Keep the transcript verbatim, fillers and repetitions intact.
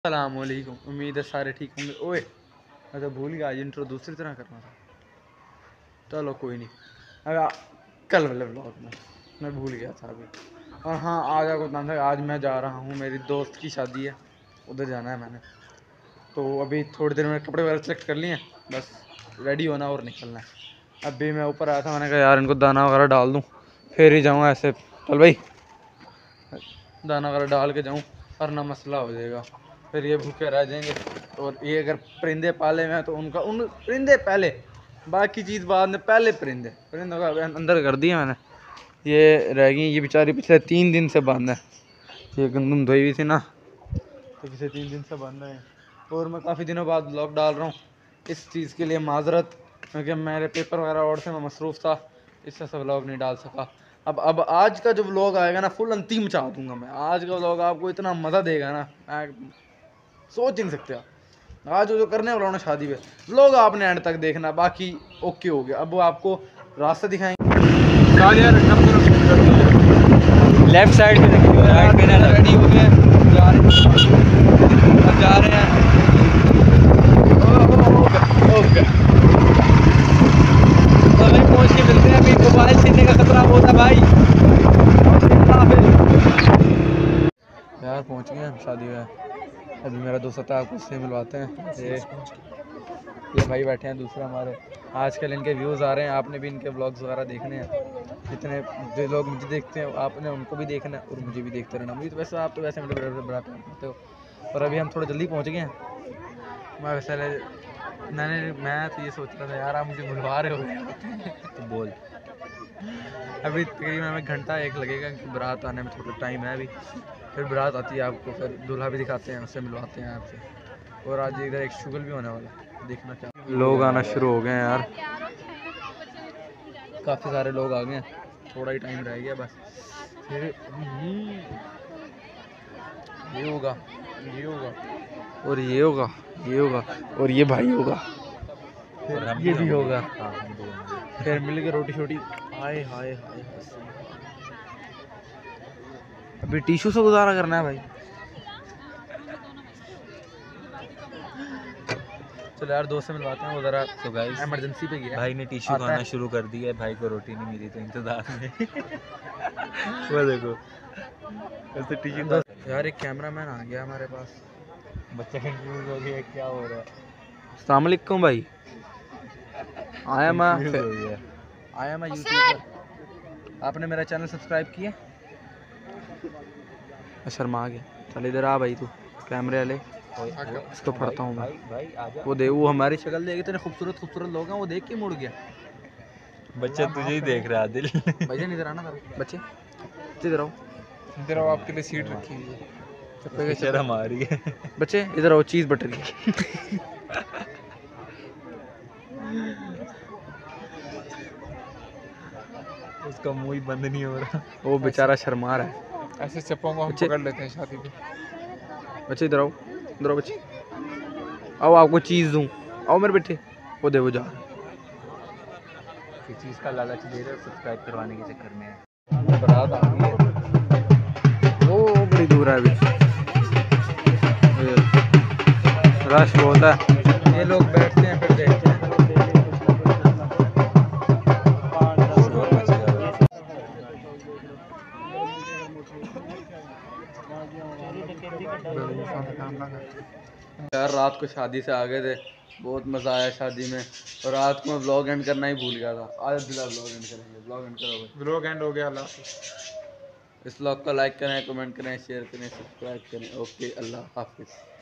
अस्सलामुअलैकुम। उम्मीद है सारे ठीक होंगे। ओए मैं तो भूल गया, आज इंट्रो दूसरी तरह करना था। चलो कोई नहीं, अगर कल वाले ब्लॉग में मैं भूल गया था अभी। और हाँ, आज आपको बताना था, आज मैं जा रहा हूँ, मेरी दोस्त की शादी है, उधर जाना है मैंने। तो अभी थोड़ी देर में कपड़े वगैरह सेलेक्ट कर लिए हैं, बस रेडी होना और निकलना है। अभी मैं ऊपर आया था, मैंने कहा यार इनको दाना वगैरह डाल दूँ, फिर ही जाऊँ। ऐसे चल भाई, दाना वगैरह डाल के जाऊँ वरना मसला हो जाएगा, फिर ये भूखे रह जाएंगे। और ये अगर परिंदे पाले हुए हैं तो उनका उन परिंदे पहले, बाकी चीज़ बाद में। पहले परिंदे परिंदों का अंदर कर दिया मैंने, ये रह गई। ये बेचारी पिछले तीन दिन से बंद है, ये गंदम धोई हुई थी ना, तो पिछले तीन दिन से बंद है। और मैं काफ़ी दिनों बाद ब्लॉग डाल रहा हूँ, इस चीज़ के लिए माजरत, क्योंकि मेरे पेपर वगैरह और से मैं मसरूफ़ था, इससे सब व्लॉग नहीं डाल सका। अब अब आज का जो व्लॉग आएगा ना, फुल अंतिम मचा दूंगा मैं। आज का व्लॉग आपको इतना मज़ा देगा ना, मैं सोच नहीं सकते आप। आज जो करने वाला हूं ना शादी पे, व्लॉग आपने एंड तक देखना, बाकी ओके हो गया। अब वो आपको रास्ता दिखाएंगे। लेफ्ट साइड पे राइट पे ना रेडी हो गए, जा रहे हैं जा रहे हैं ओके। तो भाई पहुंच के मिलते हैं। अभी मोबाइल छीनने का खतरा बहुत है भाई। यार पहुंच गए हम शादी में। अभी मेरा दोस्त आता है, आपको उससे मिलवाते हैं। ये ये भाई बैठे हैं दूसरे हमारे। आजकल इनके व्यूज़ आ रहे हैं, आपने भी इनके व्लॉग्स वगैरह देखने हैं। जितने जो लोग मुझे देखते हैं, आपने उनको भी देखना है और मुझे भी देखते रहना। मुझे तो वैसे आप तो वैसे मेरे बड़ा बड़ा प्यार करते हो। और अभी हम थोड़ा जल्दी पहुंच गए हैं। मैं वैसे मैंने मैं तो ये सोच रहा था यार, आप मुझे बुलवा रहे हो तो बोल। अभी तकरीबन हमें घंटा एक लगेगा, क्योंकि बारात आने में थोड़ा टाइम है अभी। फिर बारात आती है, आपको फिर दूल्हा भी दिखाते हैं, उससे मिलवाते हैं आपसे। और आज इधर एक शुगल भी होने वाला है, देखना क्या। लोग आना शुरू हो गए हैं यार, काफ़ी सारे लोग आ गए हैं, थोड़ा ही टाइम रह गया बस। फिर ये होगा, ये होगा और ये होगा, ये होगा और ये भाई होगा, फिर ये भी होगा, फिर मिल के रोटी शोटी। हाय हाय हाय, अभी टिश्यू से गुजारा करना है भाई। चलो यार, दोस्त से मिलवाते हैं, वो जरा तो गाइस इमरजेंसी पे गया। भाई ने टिश्यू खाना शुरू कर दिया है। भाई को रोटी नहीं मिली तो इंतजार में वो देखो ऐसे टिश्यू। यार एक कैमरामैन आ गया हमारे पास, बच्चा कंफ्यूज हो गया क्या हो रहा है। अस्सलाम वालेकुम भाई। आया मैं हो गया। आया मैं यूट्यूब पर। आपने मेरा चैनल सब्सक्राइब किया? शर्मा आ गया। चल इधर आ भाई, तू कैमरे वाले, इसको पढ़ता हूँ मैं। वो दे, वो हमारी शक्ल देख, इतने खूबसूरत खूबसूरत लोग हैं, वो देख के मुड़ गया। बच्चा तुझे ही देख रहा दिल। भैया इधर आना, बच्चे इधर आओ, इधर आओ, आपके लिए सीट रखी हुई है। शर्म आ रही है। बच्चे इधर आओ, चीज़ बट रही है। उसका मुंह ही बंद नहीं हो रहा, वो बेचारा शर्मा रहा है। ऐसे चप्पों को हम पकड़ लेते हैं शादी पे। बच्चे इधर आओ, इधर आओ बच्चे, आओ आपको चीज़ दूँ, आओ मेरे बेटे। वो दे, वो जा, किस चीज़ का लालच दे रहे हो सब्सक्राइब करवाने के चक्कर में। बारात आ गई है, वो बड़ी दूर है अभी, रश बहुत है। ये लोग बैठते हैं फिर देखते हैं। यार रात को शादी से आ गए थे, बहुत मज़ा आया शादी में, और रात को मैं ब्लॉग एंड करना ही भूल गया था। आज दिला ब्लॉग एंड करेंगे, ब्लॉग एंड करो भाई। ब्लॉग एंड हो गया। अल्लाह हाफिज़। इस ब्लॉग को लाइक करें, कमेंट करें, शेयर करें, सब्सक्राइब करें। ओके, अल्लाह हाफिज़।